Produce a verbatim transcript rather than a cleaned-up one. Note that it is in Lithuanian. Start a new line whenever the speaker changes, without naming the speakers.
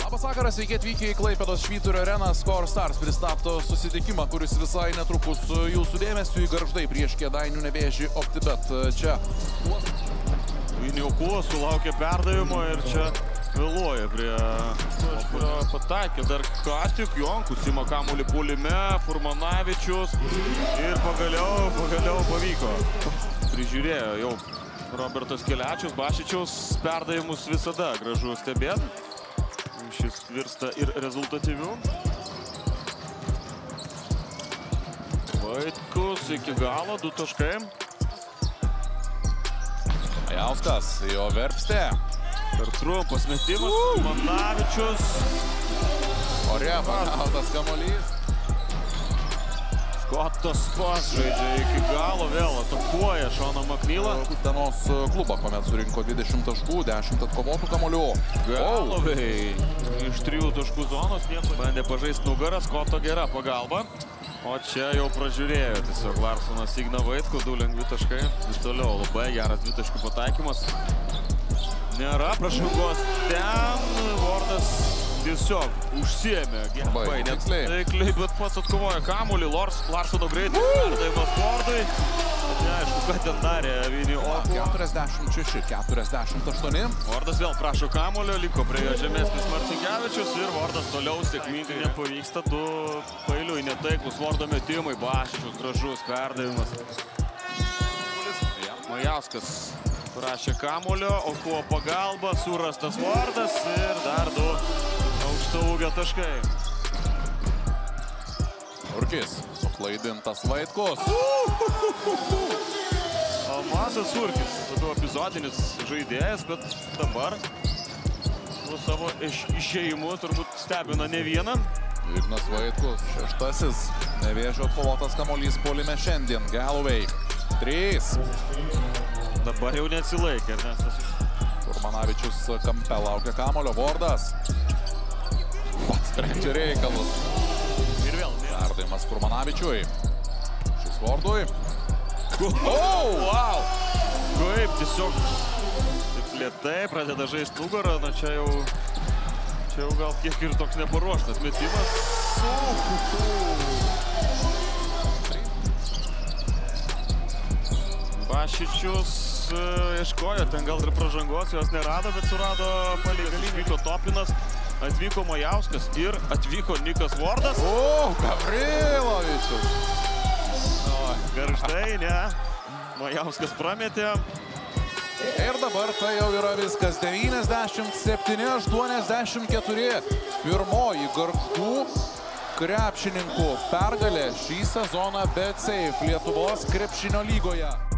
Labas vakaras, sveiki atvykę į Klaipėdos Švyturio areną. Score Stars pristato susitikimą, kuris visai netrukus jūsų dėmesiu į Gargždai prieš Kėdainių Nevėžį OptiBet. Čia
Viniuku sulaukė perdavimo ir čia vėluoja prie kurio pataikė. Dar ką tik Jonkus ima kamuolį puolime, Furmanavičius ir pagaliau, pagaliau pavyko. Prižiūrėjo jau Robertas Kelečius, Bašičiaus perdavimus visada gražu stebėti. Šis virsta ir rezultatyviu. Vaitkus iki galo, du taškai.
Majauskas, jo verpstė.
Per trumpas metimas, Manavičius.
Ore pagautas kamuolys.
Skotas pas žaidžia iki galo, vėl atakuoja Šoną Maknylą.
Utenos klubą, kuomet surinko dvidešimt taškų, dešimt atkovotų kamuolių.
Galovai iš trijų taškų zonos nieko. Bandė pažaisti nugarą, Skoto gera pagalba. O čia jau pražiūrėjo tiesiog Larsonas Igną Vaitkų, du lengvi taškai. Vis toliau labai geras dvitaškių pataikymas. Nėra pražangos ten, Vordas tiesiog užsiėmė gerai, net taikliai, bet pats atkovoja kamuolį, Larsono greitai perdavimas Vordui. Neaišku, ką ten darė Vinį Oku.
keturiasdešimt šeši keturiasdešimt aštuoni.
Vordas vėl prašo kamuolio, liko prie jo žemesnis Marcinkevičius ir Vordas toliau sėkmingai nepavyksta. Du pailiui netaiklus Vordo metimai, Bašičius gražus perdavimas. Majauskas prašė kamuolio, Okuo pagalba, surastas Vordas ir dar du aukštaūgio taškai.
Urkis, suklaidintas Vaitkus.
Almasas Urkis, labiau epizodinis žaidėjas, bet dabar su savo išėjimu turbūt stebina ne vieną.
Ignas Vaitkus, šeštasis Nevėžio atkovotas kamuolys puolime šiandien. Galovai, trys.
Dabar jau neatsilaikė, nes
Furmanavičius kampe laukia kamuolio, Vordas pats sprendžia reikalus.
Ir vėl
perdavimas Furmanavičiui. Šis Vordui.
Oh, wow! Kaip tiesiog taip lėtai pradeda žaisti nugarą, na čia jau čia jau gal kiek ir toks neparuoštas metimas. Bašičius ieškojo, ten gal ir pražangos, jos nerado, bet surado palei galimybę. Topinas, atvyko Majauskas ir atvyko Nikas Vordas.
O, Gavrilovičius.
Gargždai, ne. Majauskas prametė.
Ir dabar tai jau yra viskas. devyniasdešimt septyni aštuoniasdešimt keturi. Pirmoji Gargždų krepšininkų pergalė šį sezoną BetSafe Lietuvos krepšinio lygoje.